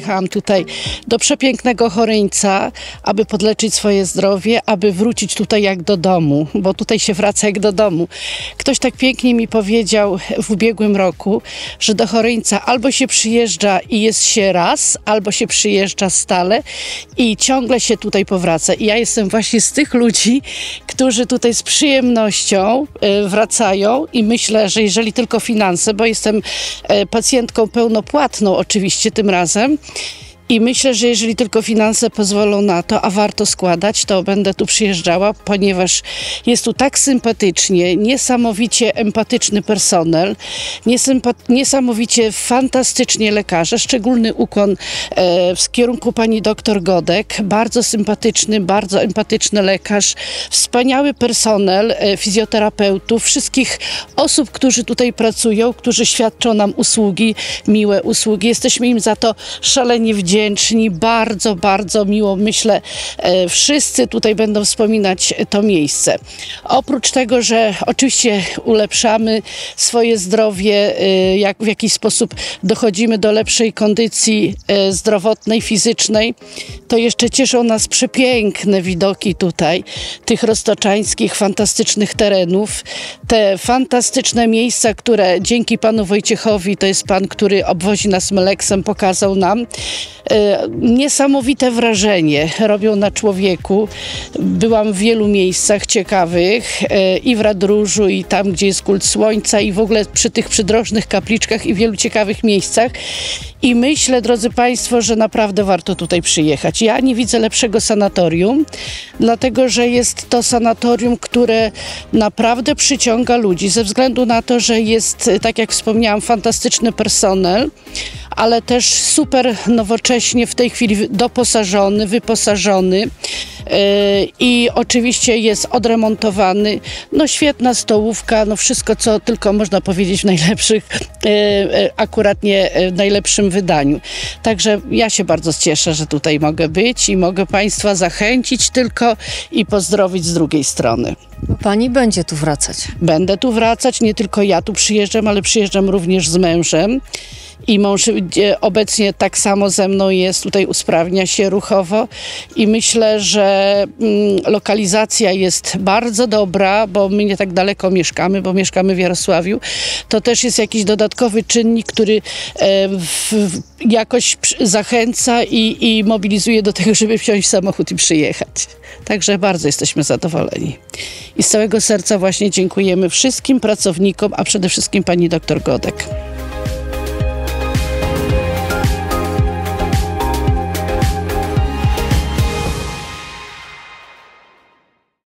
przyjechałam tutaj do przepięknego Choryńca, aby podleczyć swoje zdrowie, aby wrócić tutaj jak do domu, bo tutaj się wraca jak do domu. Ktoś tak pięknie mi powiedział w ubiegłym roku, że do Choryńca albo się przyjeżdża i jest się raz, albo się przyjeżdża stale i ciągle się tutaj powraca. I ja jestem właśnie z tych ludzi, którzy tutaj z przyjemnością wracają i myślę, że jeżeli tylko finanse, bo jestem pacjentką pełnopłatną oczywiście tym razem, i myślę, że jeżeli tylko finanse pozwolą na to, a warto składać, to będę tu przyjeżdżała, ponieważ jest tu tak sympatycznie, niesamowicie empatyczny personel, niesamowicie fantastycznie lekarze. Szczególny ukłon w kierunku pani doktor Godek. Bardzo sympatyczny, bardzo empatyczny lekarz. Wspaniały personel fizjoterapeutów, wszystkich osób, którzy tutaj pracują, którzy świadczą nam usługi, miłe usługi. Jesteśmy im za to szalenie wdzięczni. Bardzo, bardzo miło, myślę, wszyscy tutaj będą wspominać to miejsce. Oprócz tego, że oczywiście ulepszamy swoje zdrowie, jak w jakiś sposób dochodzimy do lepszej kondycji zdrowotnej, fizycznej, to jeszcze cieszą nas przepiękne widoki tutaj, tych roztoczańskich, fantastycznych terenów, te fantastyczne miejsca, które dzięki panu Wojciechowi, to jest pan, który obwozi nas Meleksem, pokazał nam, niesamowite wrażenie robią na człowieku. Byłam w wielu miejscach ciekawych i w Radróżu, i tam, gdzie jest kult słońca, i w ogóle przy tych przydrożnych kapliczkach i wielu ciekawych miejscach. I myślę, drodzy państwo, że naprawdę warto tutaj przyjechać. Ja nie widzę lepszego sanatorium, dlatego że jest to sanatorium, które naprawdę przyciąga ludzi, ze względu na to, że jest, tak jak wspomniałam, fantastyczny personel, ale też super nowocześnie w tej chwili doposażony, wyposażony i oczywiście jest odremontowany. No świetna stołówka, no wszystko, co tylko można powiedzieć w najlepszych, akuratnie w najlepszym wydaniu. Także ja się bardzo cieszę, że tutaj mogę być i mogę państwa zachęcić tylko i pozdrowić z drugiej strony. Pani będzie tu wracać. Będę tu wracać, nie tylko ja tu przyjeżdżam, ale przyjeżdżam również z mężem. I mąż obecnie tak samo ze mną jest, tutaj usprawnia się ruchowo i myślę, że lokalizacja jest bardzo dobra, bo my nie tak daleko mieszkamy, bo mieszkamy w Jarosławiu. To też jest jakiś dodatkowy czynnik, który jakoś zachęca i mobilizuje do tego, żeby wsiąść w samochód i przyjechać. Także bardzo jesteśmy zadowoleni. I z całego serca właśnie dziękujemy wszystkim pracownikom, a przede wszystkim pani doktor Godek.